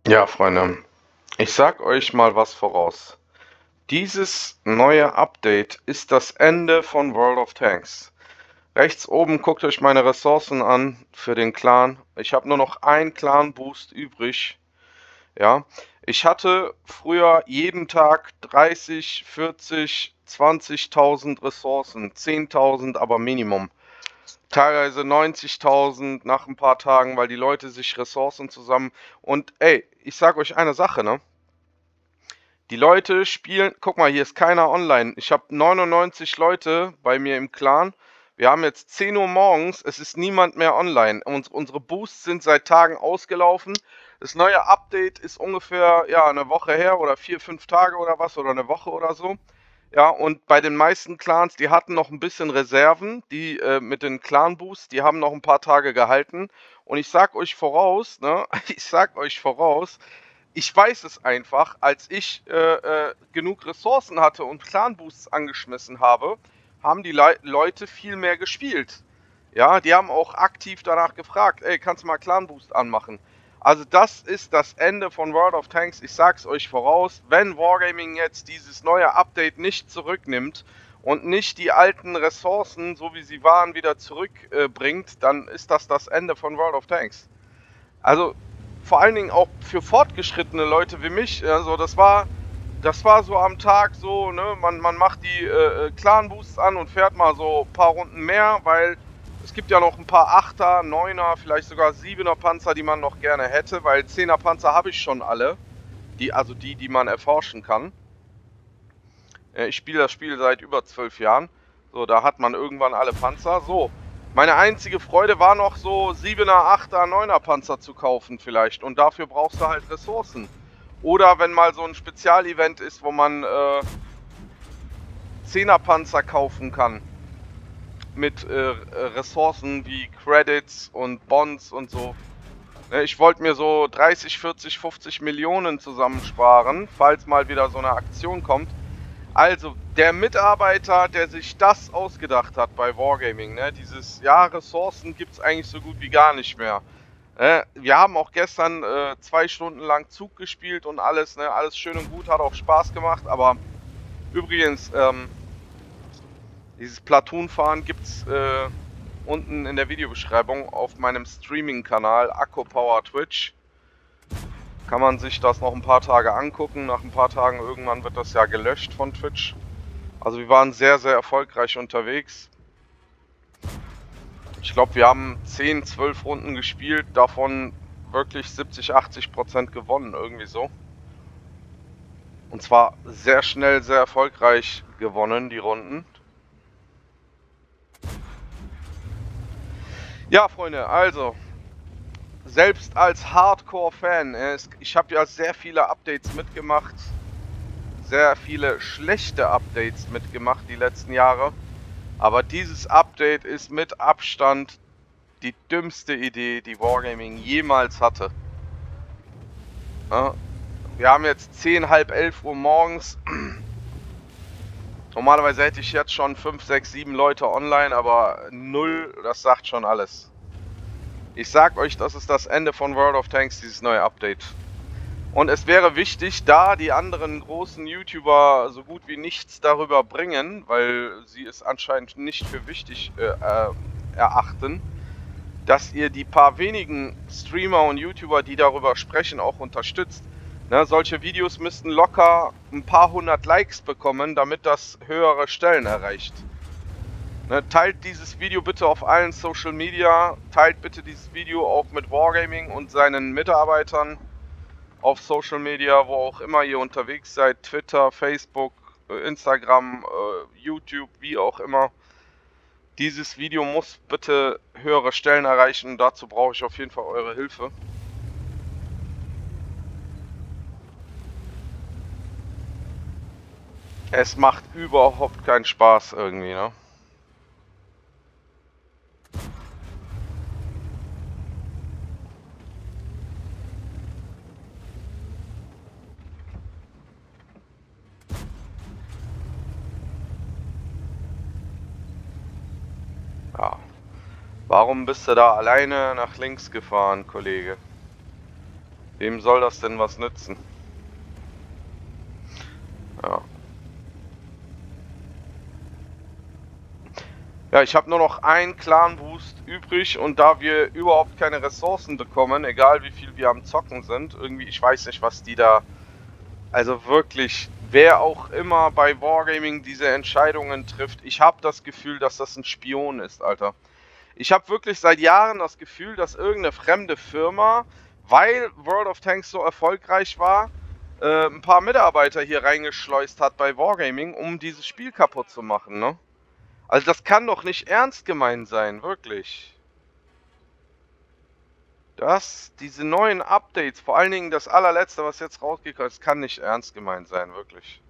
Ja, Freunde, ich sag euch mal was voraus. Dieses neue Update ist das Ende von World of Tanks. Rechts oben guckt euch meine Ressourcen an für den Clan. Ich habe nur noch einen Clan-Boost übrig. Ja, ich hatte früher jeden Tag 30, 40, 20.000 Ressourcen, 10.000 aber Minimum. Teilweise 90.000 nach ein paar Tagen, weil die Leute sich Ressourcen zusammen... Und ey, ich sag euch eine Sache, ne? Die Leute spielen, guck mal, hier ist keiner online. Ich habe 99 Leute bei mir im Clan. Wir haben jetzt 10 Uhr morgens, es ist niemand mehr online. Unsere Boosts sind seit Tagen ausgelaufen. Das neue Update ist ungefähr, ja, eine Woche her oder 4, 5 Tage oder was oder eine Woche oder so. Ja, und bei den meisten Clans, die hatten noch ein bisschen Reserven, die mit den Clan-Boosts, die haben noch ein paar Tage gehalten. Und ich sag euch voraus, ne, ich sag euch voraus, ich weiß es einfach, als ich genug Ressourcen hatte und Clan-Boosts angeschmissen habe, haben die Leute viel mehr gespielt. Ja, die haben auch aktiv danach gefragt, ey, kannst du mal Clan-Boost anmachen? Also das ist das Ende von World of Tanks. Ich sag's euch voraus, wenn Wargaming jetzt dieses neue Update nicht zurücknimmt und nicht die alten Ressourcen, so wie sie waren, wieder zurückbringt, dann ist das Ende von World of Tanks. Also vor allen Dingen auch für fortgeschrittene Leute wie mich, also das war so am Tag so, ne, man macht die Clan-Boosts an und fährt mal so ein paar Runden mehr, weil es gibt ja noch ein paar 8er, 9er, vielleicht sogar 7er Panzer, die man noch gerne hätte, weil 10er Panzer habe ich schon alle, also die man erforschen kann. Ich spiele das Spiel seit über 12 Jahren, so, da hat man irgendwann alle Panzer, so. Meine einzige Freude war noch so 7er, 8er, 9er Panzer zu kaufen vielleicht, und dafür brauchst du halt Ressourcen. Oder wenn mal so ein Spezialevent ist, wo man 10er Panzer kaufen kann mit Ressourcen wie Credits und Bonds und so. Ich wollte mir so 30, 40, 50 Millionen zusammensparen, falls mal wieder so eine Aktion kommt. Also, der Mitarbeiter, der sich das ausgedacht hat bei Wargaming, ne, dieses, ja, Ressourcen gibt es eigentlich so gut wie gar nicht mehr. Wir haben auch gestern 2 Stunden lang Zug gespielt und alles, ne, alles schön und gut, hat auch Spaß gemacht, aber übrigens, dieses Platoon-Fahren gibt es unten in der Videobeschreibung auf meinem Streaming-Kanal Akku Power Twitch. Kann man sich das noch ein paar Tage angucken. Nach ein paar Tagen irgendwann wird das ja gelöscht von Twitch. Also wir waren sehr, sehr erfolgreich unterwegs. Ich glaube, wir haben 10, 12 Runden gespielt, davon wirklich 70, 80% gewonnen, irgendwie so. Und zwar sehr schnell, sehr erfolgreich gewonnen, die Runden. Ja, Freunde, also, selbst als Hardcore-Fan, ich habe ja sehr viele Updates mitgemacht, sehr viele schlechte Updates mitgemacht die letzten Jahre, aber dieses Update ist mit Abstand die dümmste Idee, die Wargaming jemals hatte. Ja, wir haben jetzt 10, halb 11 Uhr morgens. Normalerweise hätte ich jetzt schon 5, 6, 7 Leute online, aber 0, das sagt schon alles. Ich sag euch, das ist das Ende von World of Tanks, dieses neue Update. Und es wäre wichtig, da die anderen großen YouTuber so gut wie nichts darüber bringen, weil sie es anscheinend nicht für wichtig erachten, dass ihr die paar wenigen Streamer und YouTuber, die darüber sprechen, auch unterstützt. Ne, solche Videos müssten locker ein paar hundert Likes bekommen, damit das höhere Stellen erreicht. Ne, teilt dieses Video bitte auf allen Social Media, teilt bitte dieses Video auch mit Wargaming und seinen Mitarbeitern auf Social Media, wo auch immer ihr unterwegs seid, Twitter, Facebook, Instagram, YouTube, wie auch immer. Dieses Video muss bitte höhere Stellen erreichen, dazu brauche ich auf jeden Fall eure Hilfe. Es macht überhaupt keinen Spaß irgendwie, ne? Ja. Warum bist du da alleine nach links gefahren, Kollege? Wem soll das denn was nützen? Ja. Ja, ich habe nur noch einen Clan-Boost übrig und da wir überhaupt keine Ressourcen bekommen, egal wie viel wir am Zocken sind, irgendwie, ich weiß nicht, was die da... Also wirklich, wer auch immer bei Wargaming diese Entscheidungen trifft, ich habe das Gefühl, dass das ein Spion ist, Alter. Ich habe wirklich seit Jahren das Gefühl, dass irgendeine fremde Firma, weil World of Tanks so erfolgreich war, ein paar Mitarbeiter hier reingeschleust hat bei Wargaming, um dieses Spiel kaputt zu machen, ne? Also das kann doch nicht ernst gemeint sein, wirklich. Diese neuen Updates, vor allen Dingen das allerletzte, was jetzt rausgekommen ist, kann nicht ernst gemeint sein, wirklich.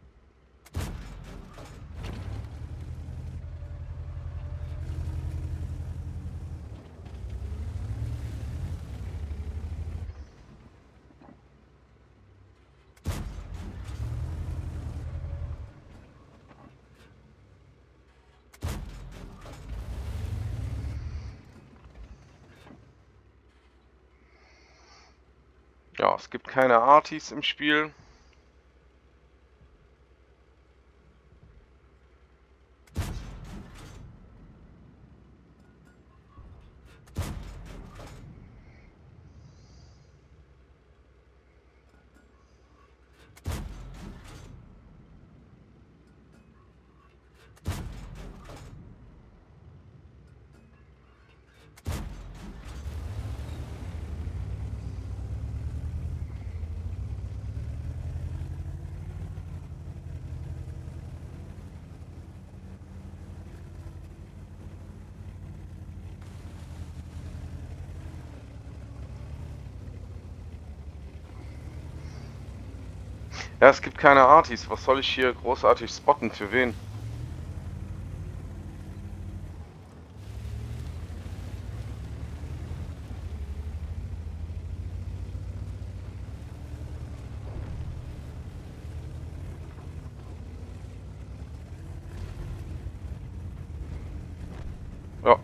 Ja, es gibt keine Artis im Spiel. Ja, es gibt keine Artis. Was soll ich hier großartig spotten? Für wen? Ja.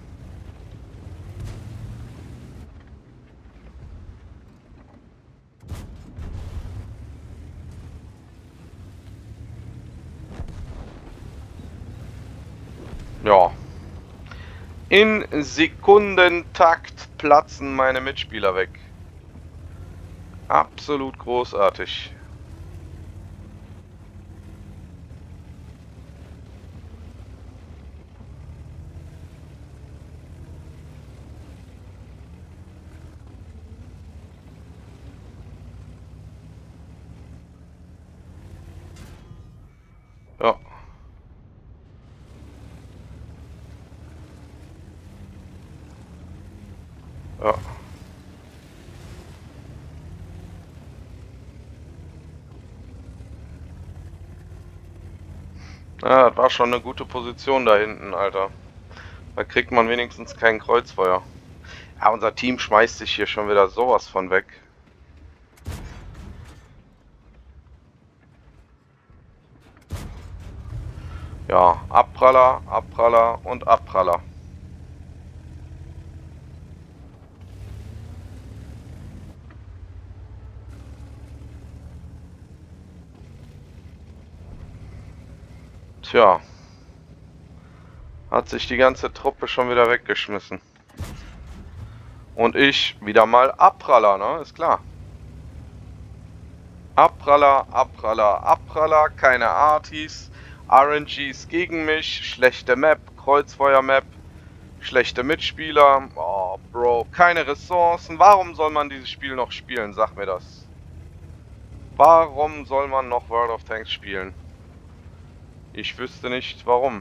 Ja. In Sekundentakt platzen meine Mitspieler weg. Absolut großartig. Ja. Ja. Ja, das war schon eine gute Position da hinten, Alter. Da kriegt man wenigstens kein Kreuzfeuer. Ja, unser Team schmeißt sich hier schon wieder sowas von weg. Ja, Abpraller, Abpraller und Abpraller. Tja. Hat sich die ganze Truppe schon wieder weggeschmissen. Und ich wieder mal Abpraller, ne? Ist klar. Abpraller, Abpraller, Abpraller, keine Artis, RNGs gegen mich, schlechte Map, Kreuzfeuer-Map, schlechte Mitspieler, oh Bro, keine Ressourcen. Warum soll man dieses Spiel noch spielen? Sag mir das. Warum soll man noch World of Tanks spielen? Ich wüsste nicht warum.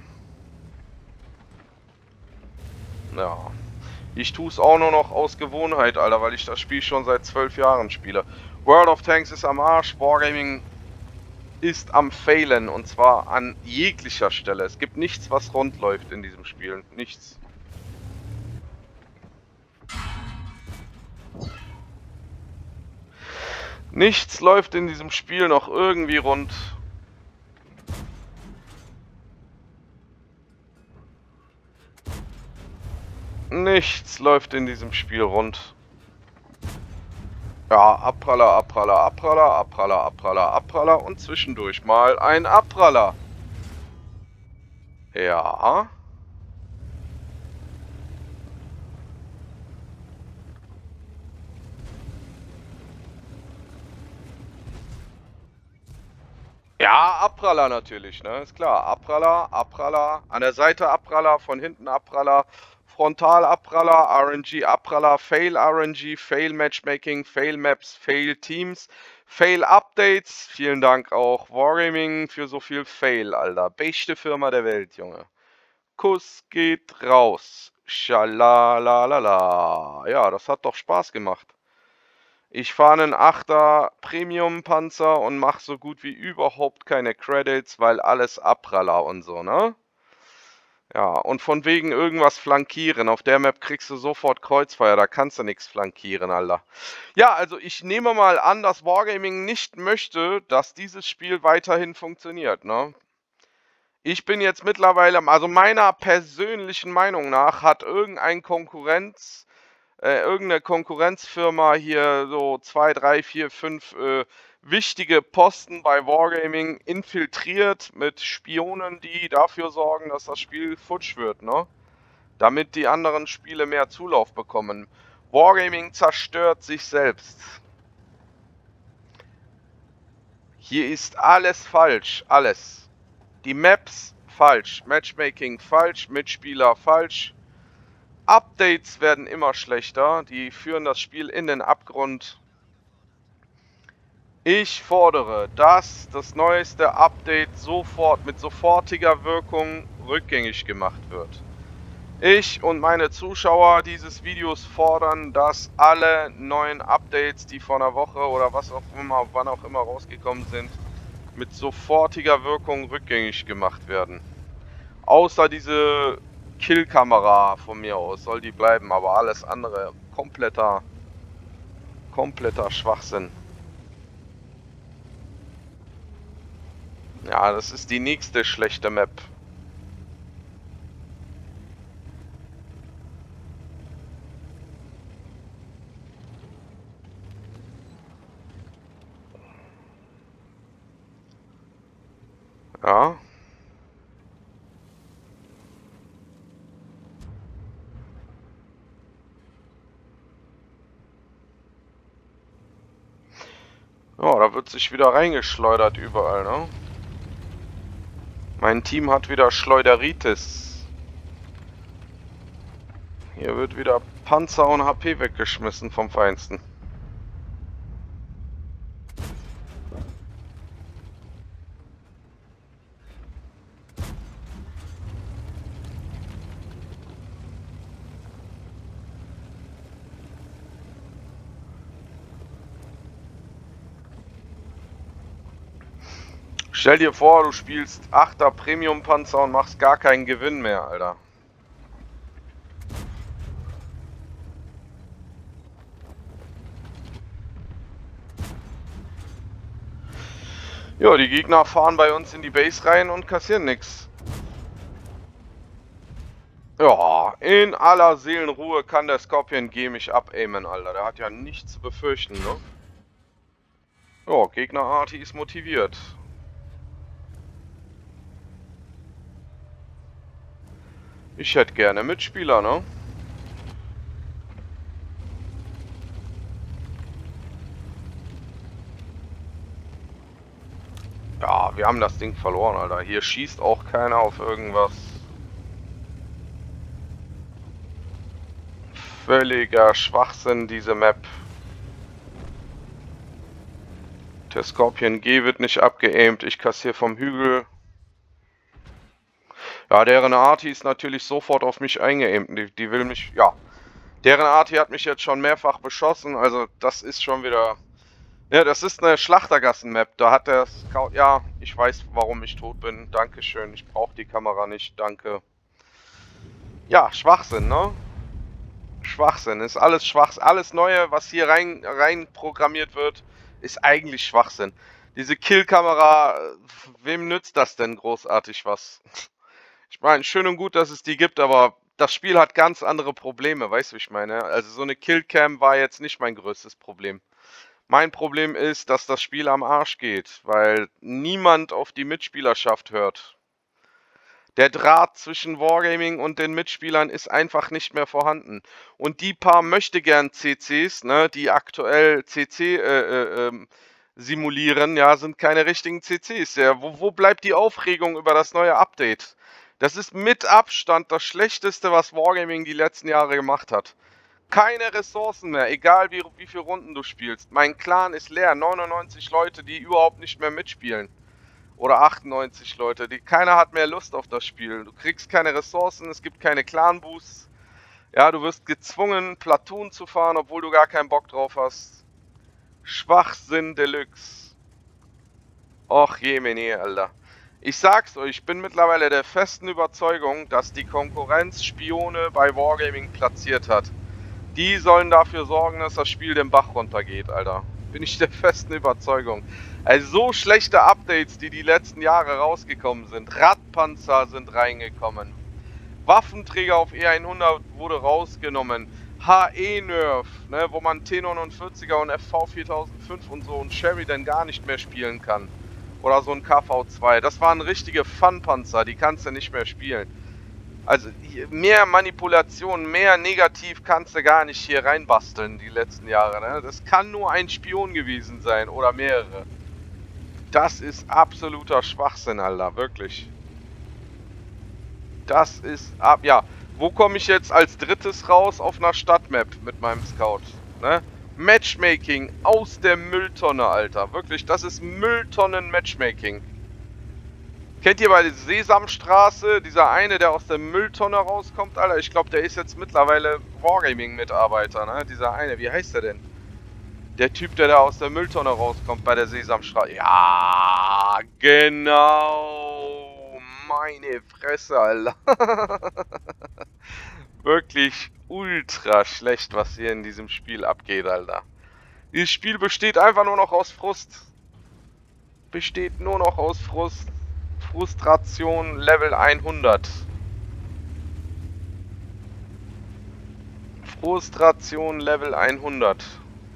Ja. Ich tue es auch nur noch aus Gewohnheit, Alter, weil ich das Spiel schon seit 12 Jahren spiele. World of Tanks ist am Arsch, Wargaming ist am Failen und zwar an jeglicher Stelle. Es gibt nichts, was rund läuft in diesem Spiel. Nichts. Nichts läuft in diesem Spiel noch irgendwie rund. Nichts läuft in diesem Spiel rund. Ja, Abpraller, Abpraller, Abpraller, Abpraller, Abpraller, Abpraller und zwischendurch mal ein Abpraller. Ja. Ja, Abpraller natürlich, ne? Ist klar. Abpraller, Abpraller, an der Seite Abpraller, von hinten Abpraller, Frontal Abpraller, RNG Abpraller, Fail RNG, Fail Matchmaking, Fail Maps, Fail Teams, Fail Updates. Vielen Dank auch Wargaming für so viel Fail, Alter. Beste Firma der Welt, Junge. Kuss geht raus. Schalalalala. Ja, das hat doch Spaß gemacht. Ich fahre einen 8er Premium-Panzer und mache so gut wie überhaupt keine Credits, weil alles Abpraller und so, ne? Ja, und von wegen irgendwas flankieren. Auf der Map kriegst du sofort Kreuzfeuer, da kannst du nichts flankieren, Alter. Ja, also ich nehme mal an, dass Wargaming nicht möchte, dass dieses Spiel weiterhin funktioniert, ne? Ich bin jetzt mittlerweile, also meiner persönlichen Meinung nach, hat irgendeine Konkurrenzfirma hier so 2, 3, 4, 5 wichtige Posten bei Wargaming infiltriert mit Spionen, die dafür sorgen, dass das Spiel futsch wird, ne? Damit die anderen Spiele mehr Zulauf bekommen. Wargaming zerstört sich selbst. Hier ist alles falsch, alles. Die Maps falsch, Matchmaking falsch, Mitspieler falsch. Updates werden immer schlechter, die führen das Spiel in den Abgrund. Ich fordere, dass das neueste Update sofort mit sofortiger Wirkung rückgängig gemacht wird. Ich und meine Zuschauer dieses Videos fordern, dass alle neuen Updates, die vor einer Woche oder was auch immer, wann auch immer rausgekommen sind, mit sofortiger Wirkung rückgängig gemacht werden. Außer diese Kill-Kamera von mir aus soll die bleiben, aber alles andere kompletter Schwachsinn. Ja, das ist die nächste schlechte Map. Ja. Ja, da wird sich wieder reingeschleudert überall, ne? Mein Team hat wieder Schleuderitis. Hier wird wieder Panzer und HP weggeschmissen vom Feinsten. Stell dir vor, du spielst 8er Premium-Panzer und machst gar keinen Gewinn mehr, Alter. Ja, die Gegner fahren bei uns in die Base rein und kassieren nichts. Ja, in aller Seelenruhe kann der Scorpion G mich abaimen, Alter. Der hat ja nichts zu befürchten, ne? Ja, Gegner Arti ist motiviert. Ich hätte gerne Mitspieler, ne? Ja, wir haben das Ding verloren, Alter. Hier schießt auch keiner auf irgendwas. Völliger Schwachsinn, diese Map. Der Scorpion G wird nicht abgeaimt. Ich kassiere vom Hügel. Ja, deren Arti ist natürlich sofort auf mich eingeaimt. Die will mich, ja. Deren Arti hat mich jetzt schon mehrfach beschossen. Also das ist schon wieder... Ja, das ist eine Schlachtergassen-Map. Da hat der Scout... Ja, ich weiß, warum ich tot bin. Dankeschön. Ich brauche die Kamera nicht. Danke. Ja, Schwachsinn, ne? Schwachsinn. Ist alles Schwachsinn. Alles Neue, was hier rein programmiert wird, ist eigentlich Schwachsinn. Diese Kill-Kamera, wem nützt das denn großartig was? Ich meine, schön und gut, dass es die gibt, aber das Spiel hat ganz andere Probleme, weißt du, wie ich meine? Also so eine Killcam war jetzt nicht mein größtes Problem. Mein Problem ist, dass das Spiel am Arsch geht, weil niemand auf die Mitspielerschaft hört. Der Draht zwischen Wargaming und den Mitspielern ist einfach nicht mehr vorhanden. Und die paar möchtegern CCs, ne, die aktuell CC simulieren, ja, sind keine richtigen CCs. Ja, wo bleibt die Aufregung über das neue Update? Das ist mit Abstand das Schlechteste, was Wargaming die letzten Jahre gemacht hat. Keine Ressourcen mehr, egal wie viele Runden du spielst. Mein Clan ist leer, 99 Leute, die überhaupt nicht mehr mitspielen. Oder 98 Leute. Keiner hat mehr Lust auf das Spiel. Du kriegst keine Ressourcen, es gibt keine Clan-Boosts. Ja, du wirst gezwungen, Platoon zu fahren, obwohl du gar keinen Bock drauf hast. Schwachsinn Deluxe. Och jemine, Alter. Ich sag's euch, ich bin mittlerweile der festen Überzeugung, dass die Konkurrenz Spione bei Wargaming platziert hat. Die sollen dafür sorgen, dass das Spiel den Bach runtergeht, Alter. Bin ich der festen Überzeugung. Also so schlechte Updates, die letzten Jahre rausgekommen sind. Radpanzer sind reingekommen. Waffenträger auf E100 wurde rausgenommen. HE-Nerf, ne, wo man T49er und FV4005 und so und Sheridan gar nicht mehr spielen kann. Oder so ein KV2. Das waren richtige Fun-Panzer, die kannst du nicht mehr spielen. Also mehr Manipulation, mehr Negativ kannst du gar nicht hier reinbasteln die letzten Jahre. Ne? Das kann nur ein Spion gewesen sein oder mehrere. Das ist absoluter Schwachsinn, Alter, wirklich. Das ist ja, wo komme ich jetzt als drittes raus auf einer Stadtmap mit meinem Scout? Ne? Matchmaking aus der Mülltonne, Alter. Wirklich, das ist Mülltonnen-Matchmaking. Kennt ihr bei der Sesamstraße, dieser eine, der aus der Mülltonne rauskommt, Alter? Ich glaube, der ist jetzt mittlerweile Wargaming-Mitarbeiter, ne? Dieser eine, wie heißt der denn? Der Typ, der da aus der Mülltonne rauskommt bei der Sesamstraße. Ja, genau. Meine Fresse, Alter. Wirklich ultra schlecht, was hier in diesem Spiel abgeht, Alter. Dieses Spiel besteht einfach nur noch aus Frust. Besteht nur noch aus Frust. Frustration Level 100. Frustration Level 100.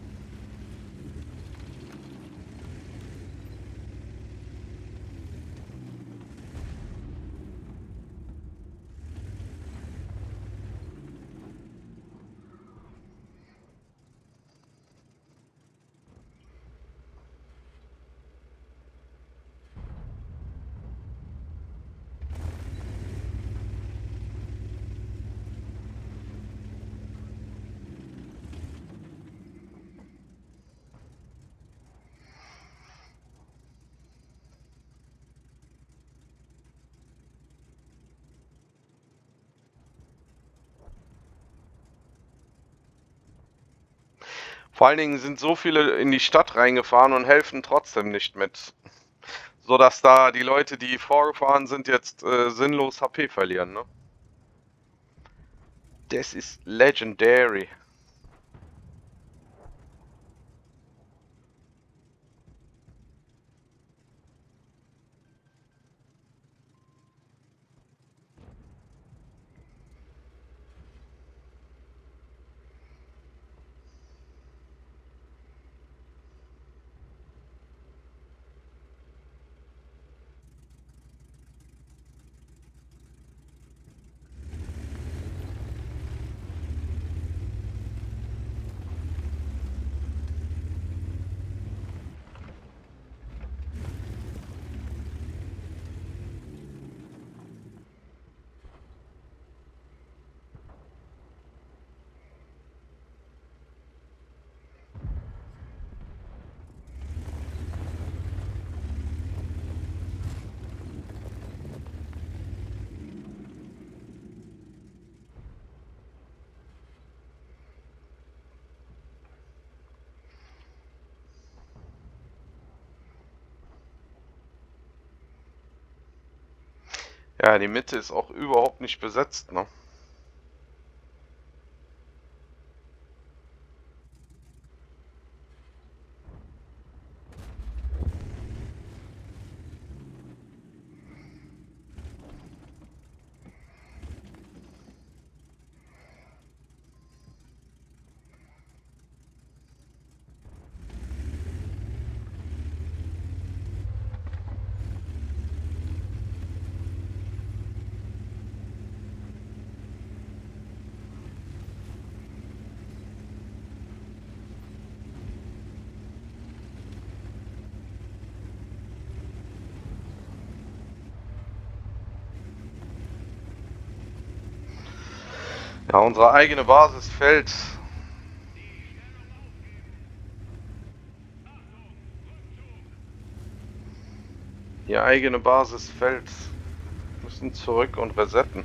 Vor allen Dingen sind so viele in die Stadt reingefahren und helfen trotzdem nicht mit. Sodass da die Leute, die vorgefahren sind, jetzt sinnlos HP verlieren, ne? Das ist legendary. Ja, die Mitte ist auch überhaupt nicht besetzt, ne? Ja, unsere eigene Basis fällt. Die eigene Basis fällt. Müssen zurück und resetten.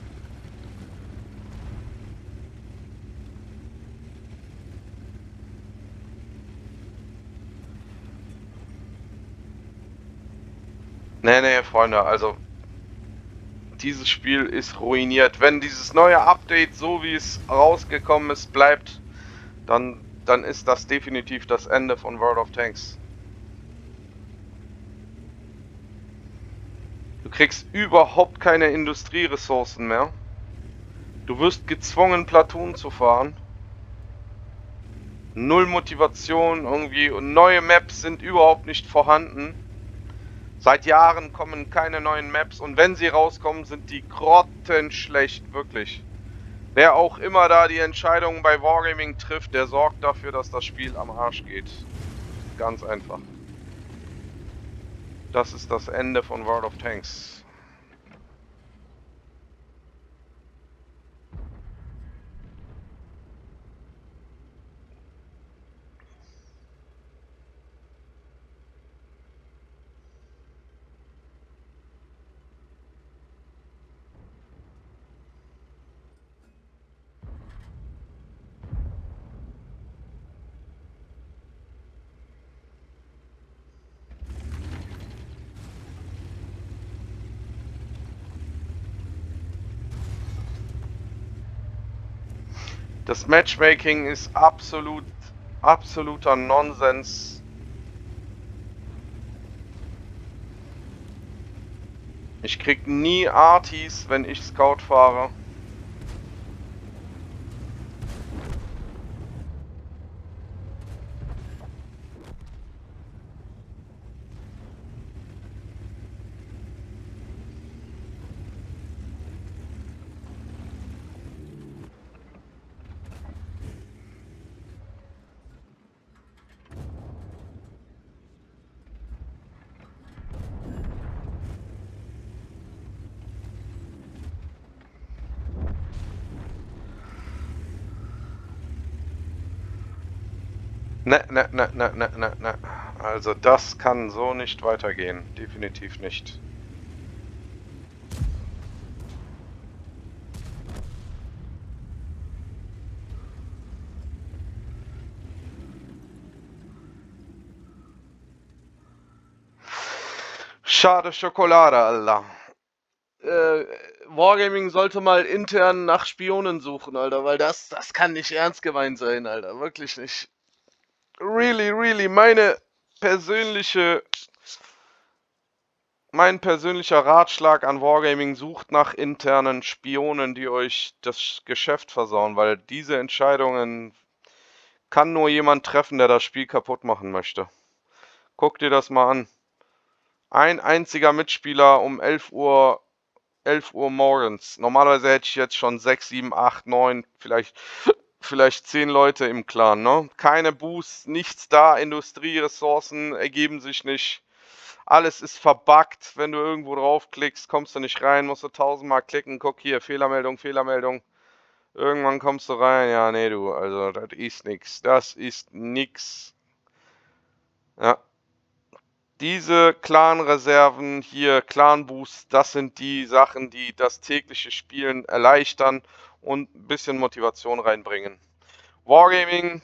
Nee, Freunde, also dieses Spiel ist ruiniert. Wenn dieses neue Update, so wie es rausgekommen ist, bleibt, dann ist das definitiv das Ende von World of Tanks. Du kriegst überhaupt keine Industrieressourcen mehr. Du wirst gezwungen, Platoon zu fahren. Null Motivation irgendwie und neue Maps sind überhaupt nicht vorhanden. Seit Jahren kommen keine neuen Maps und wenn sie rauskommen, sind die grottenschlecht, wirklich. Wer auch immer da die Entscheidungen bei Wargaming trifft, der sorgt dafür, dass das Spiel am Arsch geht. Ganz einfach. Das ist das Ende von World of Tanks. Das Matchmaking ist absoluter Nonsens. Ich krieg nie Artis, wenn ich Scout fahre. Ne. Also das kann so nicht weitergehen. Definitiv nicht. Schade Schokolade, Alter. Wargaming sollte mal intern nach Spionen suchen, Alter, weil das kann nicht ernst gemeint sein, Alter. Wirklich nicht. Really, mein persönlicher Ratschlag an Wargaming: sucht nach internen Spionen, die euch das Geschäft versauen, weil diese Entscheidungen kann nur jemand treffen, der das Spiel kaputt machen möchte. Guck dir das mal an. Ein einziger Mitspieler um 11 Uhr morgens. Normalerweise hätte ich jetzt schon 6, 7, 8, 9, vielleicht 10 Leute im Clan, ne? Keine Boosts, nichts da, Industrieressourcen ergeben sich nicht. Alles ist verbuggt. Wenn du irgendwo draufklickst, kommst du nicht rein, musst du 1000-mal klicken. Guck hier, Fehlermeldung. Irgendwann kommst du rein. Ja, nee, du, also das ist nix. Das ist nix. Ja. Diese Clan-Reserven hier, Clan-Boosts, das sind die Sachen, die das tägliche Spielen erleichtern und ein bisschen Motivation reinbringen. Wargaming,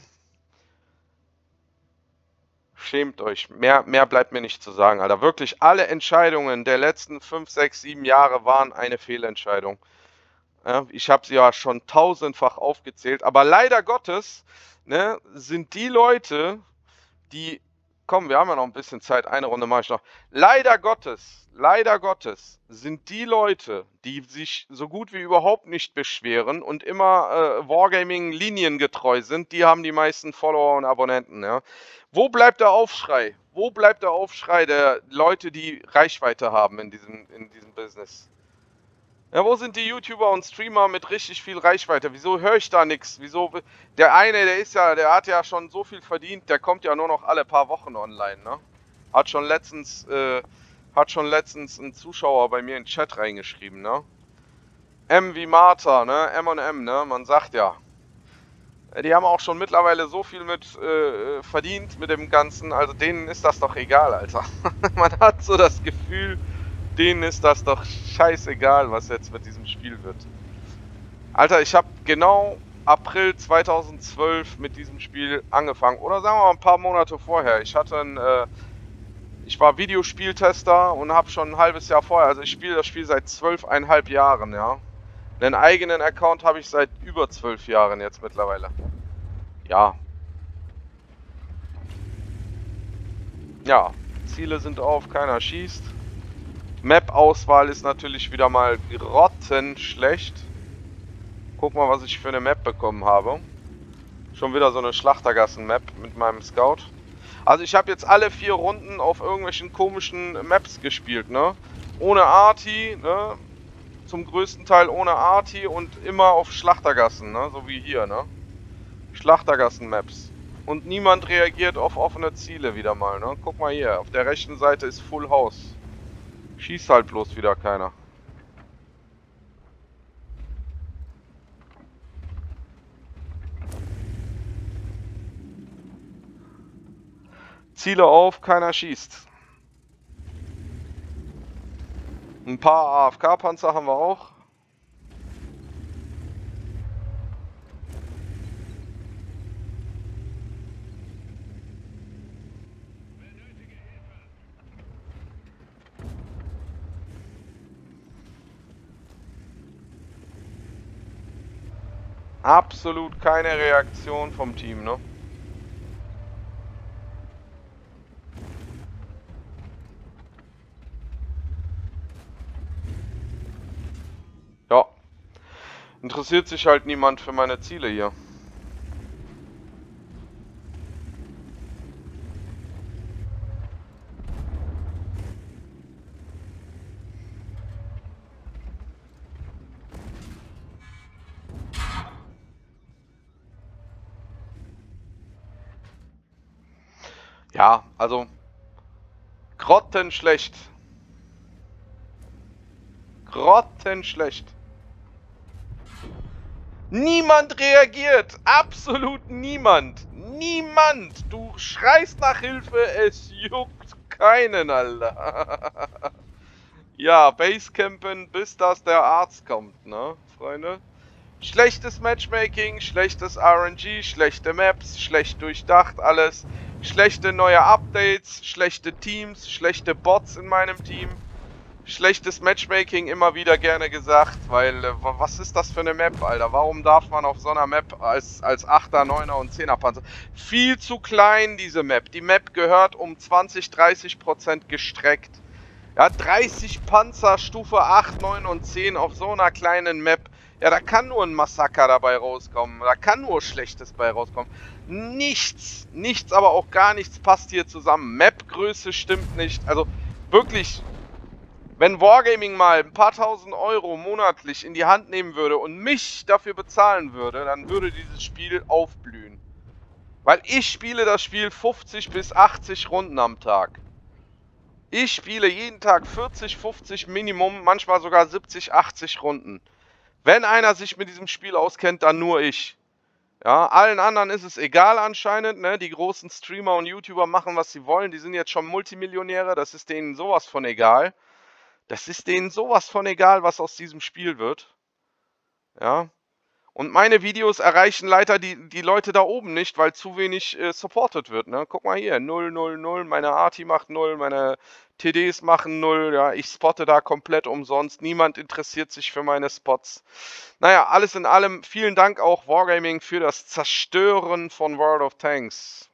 schämt euch. Mehr bleibt mir nicht zu sagen, Alter. Wirklich, alle Entscheidungen der letzten 5, 6, 7 Jahre waren eine Fehlentscheidung. Ja, ich habe sie ja schon tausendfach aufgezählt, aber leider Gottes, ne, sind die Leute, die... Komm, wir haben ja noch ein bisschen Zeit, eine Runde mache ich noch. Leider Gottes sind die Leute, die sich so gut wie überhaupt nicht beschweren und immer Wargaming liniengetreu sind, die haben die meisten Follower und Abonnenten. Ja. Wo bleibt der Aufschrei? Wo bleibt der Aufschrei der Leute, die Reichweite haben in diesem Business? Ja, wo sind die YouTuber und Streamer mit richtig viel Reichweite? Wieso höre ich da nichts? Wieso? Der eine, der hat ja schon so viel verdient, der kommt ja nur noch alle paar Wochen online, ne? Hat schon letztens ein Zuschauer bei mir in den Chat reingeschrieben, ne? M wie Martha, ne? M&M, ne? Man sagt ja. Die haben auch schon mittlerweile so viel mit verdient mit dem Ganzen, also denen ist das doch egal, Alter. Man hat so das Gefühl, denen ist das doch scheißegal, was jetzt mit diesem Spiel wird. Alter, ich habe genau April 2012 mit diesem Spiel angefangen. Oder sagen wir mal ein paar Monate vorher. Ich war Videospieltester und habe schon ein halbes Jahr vorher, also ich spiele das Spiel seit 12,5 Jahren, ja. Einen eigenen Account habe ich seit über 12 Jahren jetzt mittlerweile. Ja. Ja, Ziele sind auf, keiner schießt. Map-Auswahl ist natürlich wieder mal grottenschlecht. Guck mal, was ich für eine Map bekommen habe. Schon wieder so eine Schlachtergassen-Map mit meinem Scout. Also ich habe jetzt alle 4 Runden auf irgendwelchen komischen Maps gespielt, ne? Ohne Arti, ne? Zum größten Teil ohne Arti und immer auf Schlachtergassen, ne? So wie hier, ne? Schlachtergassen-Maps. Und niemand reagiert auf offene Ziele wieder mal, ne? Guck mal hier, auf der rechten Seite ist Full House. Schießt halt bloß wieder keiner. Ziele auf, keiner schießt. Ein paar AFK-Panzer haben wir auch. Absolut keine Reaktion vom Team, ne? Ja. Interessiert sich halt niemand für meine Ziele hier. Ja, also grottenschlecht. Grottenschlecht. Niemand reagiert. Absolut niemand. Niemand. Du schreist nach Hilfe, es juckt keinen, Alter. Ja, Basecampen, bis dass der Arzt kommt, ne, Freunde? Schlechtes Matchmaking, schlechtes RNG, schlechte Maps, schlecht durchdacht alles, schlechte neue Updates, schlechte Teams, schlechte Bots in meinem Team, schlechtes Matchmaking, immer wieder gerne gesagt, weil was ist das für eine Map, Alter? Warum darf man auf so einer Map als 8er, 9er und 10er Panzer? Viel zu klein, diese Map. Die Map gehört um 20-30% gestreckt. Ja, 30 Panzer, Stufe 8, 9 und 10 auf so einer kleinen Map. Ja, da kann nur ein Massaker dabei rauskommen. Da kann nur Schlechtes bei rauskommen. Nichts, nichts, aber auch gar nichts passt hier zusammen. Mapgröße stimmt nicht. Also wirklich, wenn Wargaming mal ein paar tausend Euro monatlich in die Hand nehmen würde und mich dafür bezahlen würde, dann würde dieses Spiel aufblühen. Weil ich spiele das Spiel 50 bis 80 Runden am Tag. Ich spiele jeden Tag 40, 50 Minimum, manchmal sogar 70, 80 Runden. Wenn einer sich mit diesem Spiel auskennt, dann nur ich. Ja, allen anderen ist es egal anscheinend, ne? Die großen Streamer und YouTuber machen, was sie wollen. Die sind jetzt schon Multimillionäre, das ist denen sowas von egal. Das ist denen sowas von egal, was aus diesem Spiel wird. Ja. Und meine Videos erreichen leider die Leute da oben nicht, weil zu wenig supported wird. Ne? Guck mal hier, 0, 0, 0, meine Arti macht 0, meine TDs machen 0, ja, ich spotte da komplett umsonst, niemand interessiert sich für meine Spots. Naja, alles in allem, vielen Dank auch Wargaming für das Zerstören von World of Tanks.